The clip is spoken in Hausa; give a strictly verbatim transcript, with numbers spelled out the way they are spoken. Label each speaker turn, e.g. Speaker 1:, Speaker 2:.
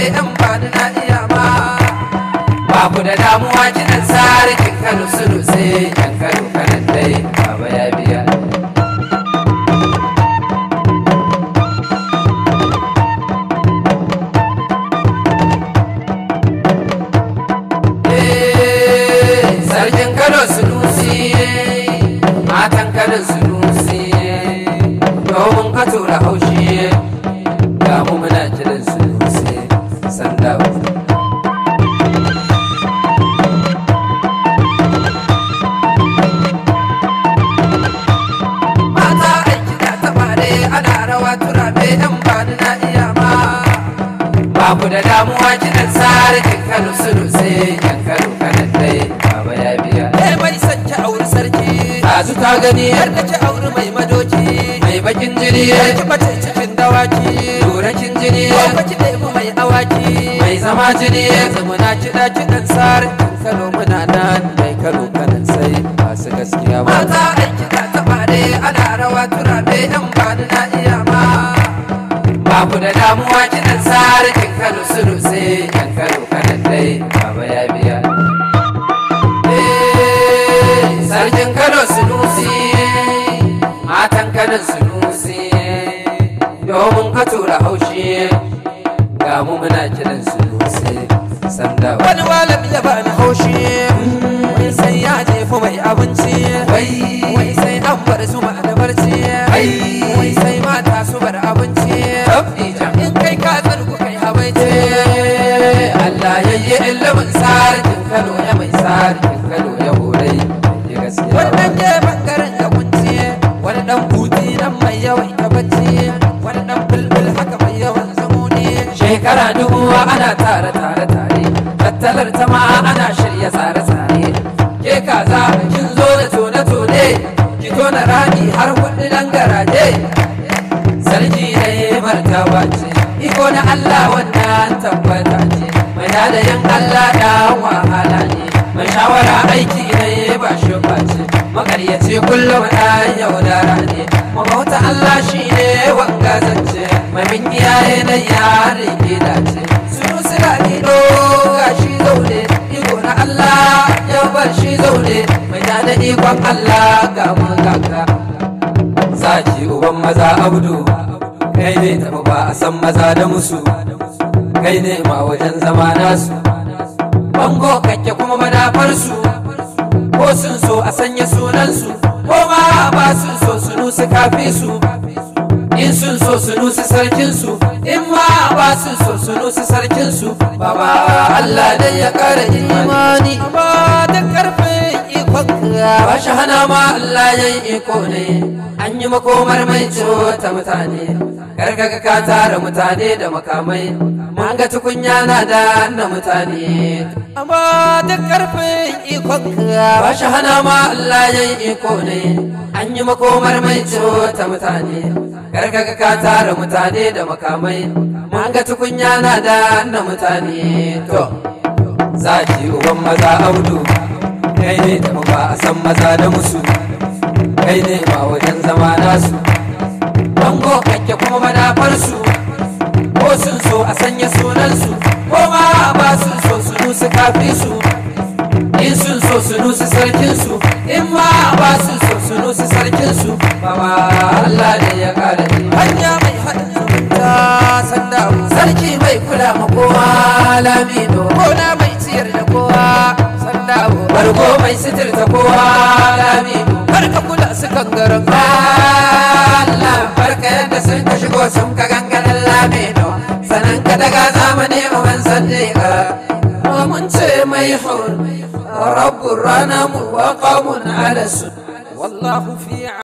Speaker 1: yan bani na iya ma. Babu da damuwa kiɗan sarkin Kano sulu sai yan Kano kanan dai baba ya biya. Sarkin Kano Sunusi, matan Kano Sunusi, domin ka tura haushi, ga mu muna kiran Sunusi, Sandawa. Mata aiki da tabare ana rawa turabe yan bani na iya ma. Babu da damuwa kiɗan sarkin Kano Sunusi, yan Kano kanan dai baba ya biya. Eh mai san ki auri sarki, tazu ta gani yar da ki auri mai madoki, mai bakin jini yar ki bace cikin dawaki, turakin jini yar ki ɗebi mai awaki, mai zama jini zamana kiɗa kiɗan sarkin Kano muna nan mai Kano kanan sai masu gaskiya ba. Mata aiki da tabare ana rawa turabe yan bani na iya ma. Babu da damuwa kiɗan sarkin Kano sulu sai yan Kano kanan dai baba ya biya. Sarkin Kano Sunusi, matan Kano Sunusi, domin ka tura haushi, ga mu muna kiran Sunusi, Sandawa. Wani walam ya bani haushi, wai sai ya jefa mai abinci, wai sai an bar su ma da barci, wai sai mata su bar abinci, in kai ka tsarku kai habaici. Allah ya yi ilimin sarkin Kano ya mai sarkin Kano ya horai. Wani ɗan je bangaren ya kunci, wani ɗan buti nan mai yawan ya bacci, wani ɗan bulbul haka mai yawan zamuni. Shekara dubu ana tare tare tare, tattalar ta ma ana shirya tsare tsare. Ke kaza kin zo da tone tone, ki tona rami har hudu dan garaje. Sarki ne martaba ce, iko na Allah wannan tabbata ce, mai da yin Allah da wahala ne, mai shawara aiki ne ba shi face, makaryaci kullum ɗan yaudara ne, magauta Allah shi ne wanga zance, mai min iyaye na yarin gida ce. Sunusi Lamido ga shi zaune, iko na Allah ya bar shi zaune, mai da ikon Allah ga magaka. Zaki uban maza Abdu, kai ne tafi ba a san maza da musu, kai ne ma wajen zama nasu, bango kake kuma madafarsu, ko sun so a sanya sunansu, ko ma ba sun so Sunusi kafi su, in sun so Sunusi sarkinsu, in ma ba sun so Sunusi sarkinsu. Baba Allah dai ya kara imani, ba da karfin ikonka, ba shi hana ma Allah ya yi iko ne, an yi makomar mai ta mutane, karkaga ka tara mutane da makamai, mun ga tukunya na da na mutane. Amma da karfin ikonka, ba shi hana ma Allah ya yi iko ne, an yi makomar mai ta mutane, karkaga ka tara mutane da makamai, mun ga tukunya na da na mutane. To zaki uban maza Audu, kai ne tafi ba a san maza da musu, kai ne ma wajen zama nasu, bango kake kuma madafarsu, ko sun so a sanya sunansu, ko ma ba sun so Sunusi kafi su, in sun so Sunusi sarkinsu, in ma ba sun so Sunusi sarkinsu. Baba Allah ne ya kara hanya mai haɗin zumunta Sandawa, sarki mai kula ma kowa Lamido, gona mai ciyar da kowa Sandawa, bargo mai sitirta kowa Lamido, barka kula su kangaren Allah, barka yadda sun ka shigo sun ka gangaren Lamido, sanan ka daga zamani uban Sadiqa, mun ce mai hur rabbur rana mu wa qamun ala sun wallahu fi